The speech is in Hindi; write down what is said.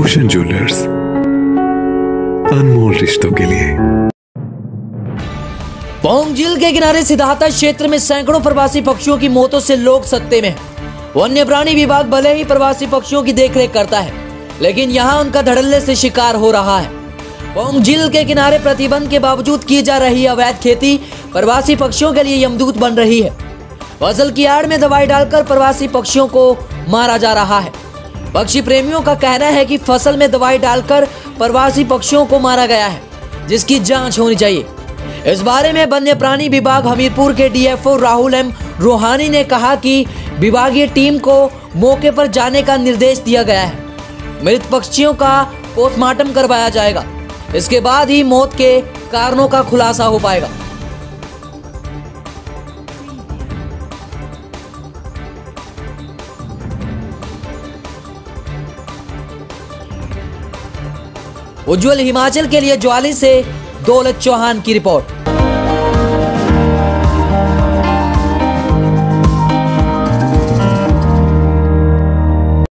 रोशन ज्वेलर्स, अनमोल रिश्तों के लिए। पौंग झील के किनारे सिद्धार्था क्षेत्र में सैकड़ों प्रवासी पक्षियों की मौतों से लोग सत्ते में हैं। वन्य प्राणी विभाग भले ही प्रवासी पक्षियों की देखरेख करता है, लेकिन यहाँ उनका धड़ल्ले से शिकार हो रहा है। पौंग झील के किनारे प्रतिबंध के बावजूद की जा रही अवैध खेती प्रवासी पक्षियों के लिए यमदूत बन रही है। फसल की आड़ में दवाई डालकर प्रवासी पक्षियों को मारा जा रहा है। पक्षी प्रेमियों का कहना है कि फसल में दवाई डालकर प्रवासी पक्षियों को मारा गया है, जिसकी जांच होनी चाहिए। इस बारे में वन्य प्राणी विभाग हमीरपुर के डीएफओ राहुल एम रोहानी ने कहा कि विभागीय टीम को मौके पर जाने का निर्देश दिया गया है। मृत पक्षियों का पोस्टमार्टम करवाया जाएगा, इसके बाद ही मौत के कारणों का खुलासा हो पाएगा। उज्ज्वल हिमाचल के लिए ज्वाली से दौलत चौहान की रिपोर्ट।